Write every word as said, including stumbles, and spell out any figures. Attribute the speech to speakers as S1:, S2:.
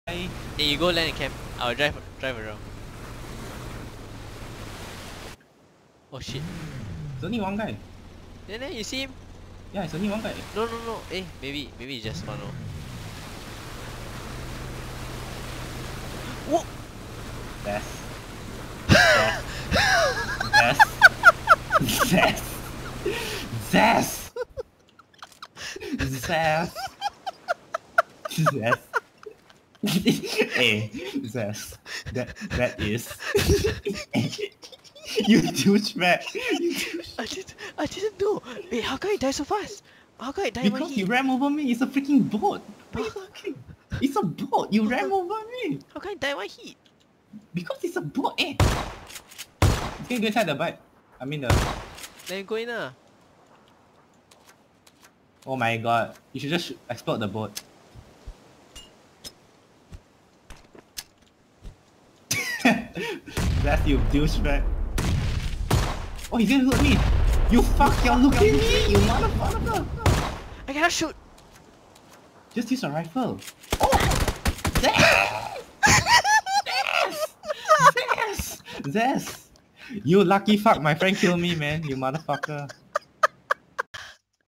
S1: Hey, you go land and camp. I'll drive drive around. Oh shit.
S2: It's only one guy.
S1: Then, then you see him?
S2: Yeah, it's only one guy.
S1: No no no. Eh, maybe maybe it's just one. Oh. Whoa!
S2: Zest. Zest. Zest. Zest. Zest. Zest. Hey, Zest. That that is. You douchebag. You douche.
S1: I didn't I didn't know. Wait, how come he die so fast? How come he die one
S2: Because
S1: hit?
S2: you ran over me. It's a freaking boat. What are you talking? It's a boat. You ran over me.
S1: How come he die one hit?
S2: Because it's a boat. Eh. Can you go inside the bike? I mean the.
S1: Then go in ah.
S2: Oh my god. You should just explode the boat. That's you douchebag. Oh, he's gonna look me. You fuck, you're looking at me, you motherfucker.
S1: I cannot shoot.
S2: Just use a rifle. Oh! Zest! Zest! Zest! You lucky fuck, my friend killed me, man. You motherfucker.